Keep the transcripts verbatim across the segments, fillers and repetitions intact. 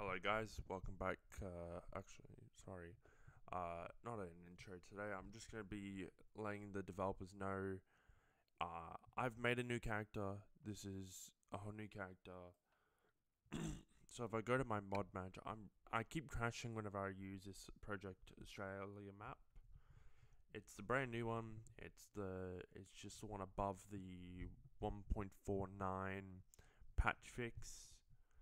Hello guys, welcome back. Uh, actually, sorry, uh, not an intro today. I'm just gonna be letting the developers know. Uh, I've made a new character. This is a whole new character. So if I go to my mod manager, I'm I keep crashing whenever I use this Project Australia map. It's the brand new one. It's the it's just the one above the one point four nine patch fix.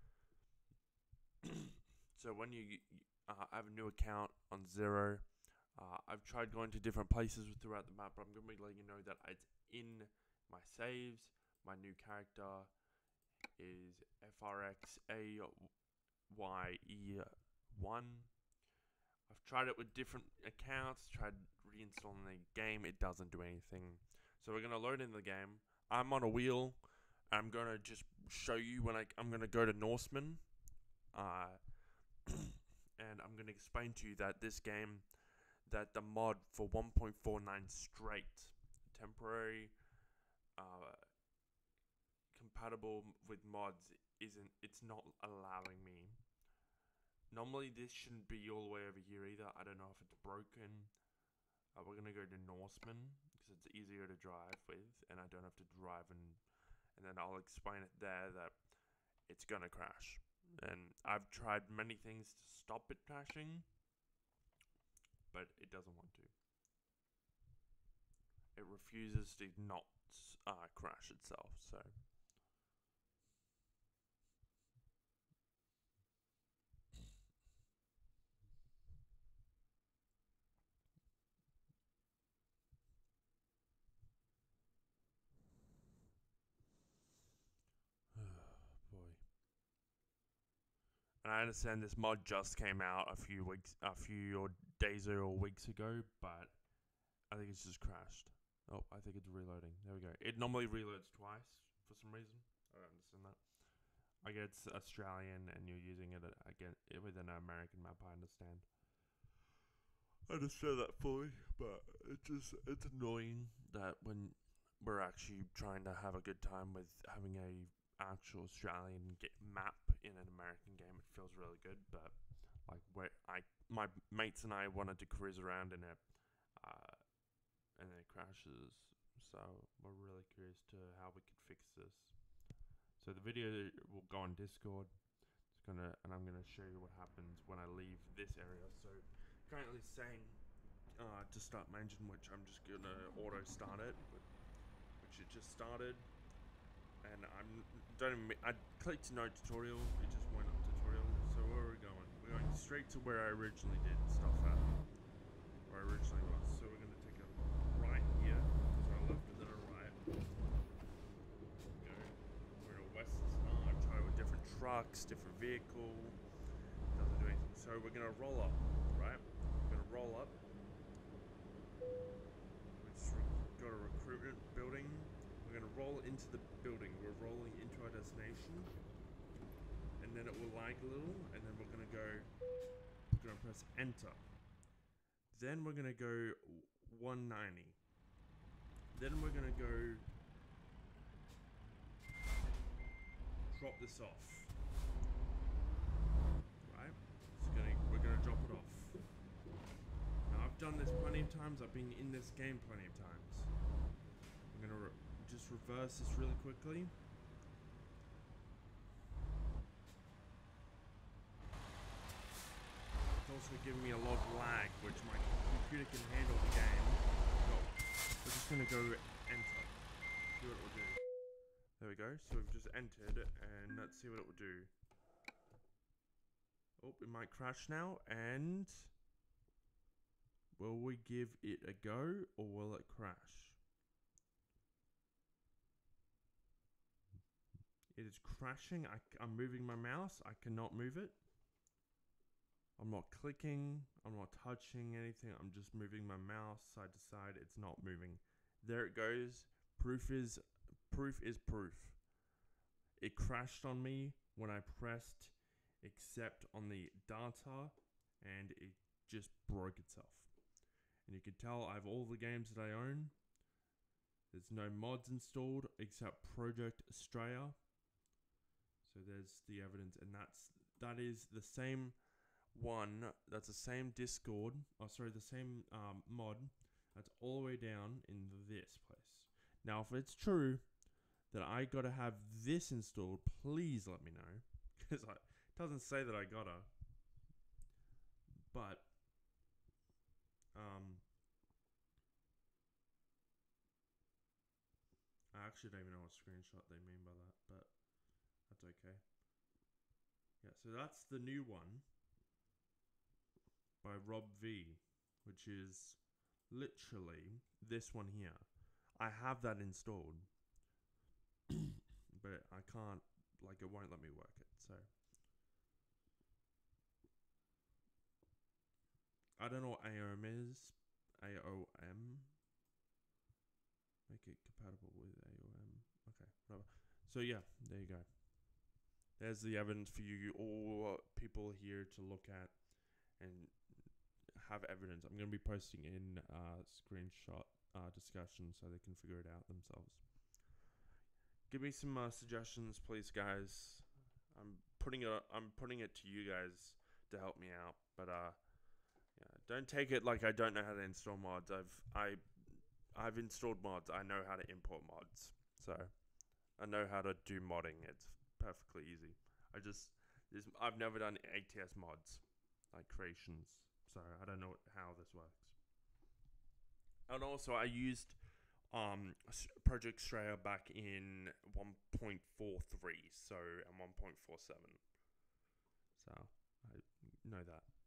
So when you uh, have a new account on Zero, uh, I've tried going to different places throughout the map, but I'm going to be letting you know that it's in my saves. My new character is F R X A Y E one. I've tried it with different accounts, tried reinstalling the game, it doesn't do anything. So we're going to load in the game. I'm on a wheel. I'm going to just show you when I, I'm going to go to Norseman. Uh, and I'm going to explain to you that this game, that the mod for one point four nine straight, temporary, uh, compatible with mods, isn't, it's not allowing me. Normally this shouldn't be all the way over here either. I don't know if it's broken. Uh, we're going to go to Norseman because it's easier to drive with, and I don't have to drive, and and then I'll explain it there that it's going to crash. And I've tried many things to stop it crashing, but it doesn't want to. It refuses to not uh, crash itself, so. Boy. And I understand this mod just came out a few weeks, a few days or weeks ago, but I think it's just crashed. Oh, I think it's reloading. There we go. It normally reloads twice for some reason. I don't understand that. I get it's Australian and you're using it again with an American map. I understand. I understand that fully, but it's just it's annoying that when we're actually trying to have a good time with having a actual Australian map in an American game, it feels really good. But like where I my mates and I wanted to cruise around in it, uh, and it crashes. So we're really curious to how we could fix this. So the video will go on Discord. It's gonna, and I'm gonna show you what happens when I leave this area. So currently saying uh, to start my engine, which I'm just gonna auto start it, which it just started. And I'm don't even, I clicked no tutorial. It just went up tutorial. So where are we going? We're going straight to where I originally did stuff at. Where I originally was. So we're gonna take a right here. So I left and then a right. Go. We're in a west star. I've tried with different trucks, different vehicle. Doesn't do anything. So we're gonna roll up, right? We're gonna roll up. We just got a recruitment building. We're gonna roll into the building. We're rolling into our destination, and then it will lag a little, and then we're gonna go. We're gonna press enter. Then we're gonna go one ninety. Then we're gonna go drop this off. Right? It's gonna. We're gonna drop it off. Now I've done this plenty of times. I've been in this game plenty of times. I'm gonna. Re just reverse this really quickly. It's also giving me a lot of lag, which my computer can handle the game. So we're just gonna go enter. See what it will do. There we go. So we've just entered, and let's see what it will do. Oh, it might crash now, and will we give it a go, or will it crash? It is crashing. I, I'm moving my mouse. I cannot move it. I'm not clicking. I'm not touching anything. I'm just moving my mouse side to side. It's not moving. There it goes. Proof is proof is proof. It crashed on me when I pressed accept on the data, and it just broke itself. And you can tell I have all the games that I own. There's no mods installed except Project Australia. So there's there's the evidence, and that's that is the same one. That's the same Discord. Oh, sorry, the same um, mod. That's all the way down in this place. Now, if it's true that I gotta have this installed, please let me know, because it doesn't say that I gotta. But um, I actually don't even know what screenshot they mean by that, but that's okay. Yeah, so that's the new one by Rob V, which is literally this one here. I have that installed, but I can't, like, it won't let me work it, so. I don't know what A O M is. A O M. Make it compatible with A O M. Okay, whatever. So yeah, there you go. There's the evidence for you all people here to look at and have evidence. I'm going to be posting in uh, screenshot uh, discussion so they can figure it out themselves. Give me some uh, suggestions, please, guys. I'm putting it. I'm putting it to you guys to help me out, but uh. Yeah, don't take it like I don't know how to install mods. I've I, I've installed mods. I know how to import mods. So, I know how to do modding. It's perfectly easy. I just, this, I've never done A T S mods, like creations. So I don't know how this works. And also, I used um Project Straya back in one point four three. So and one point four seven. So I know that.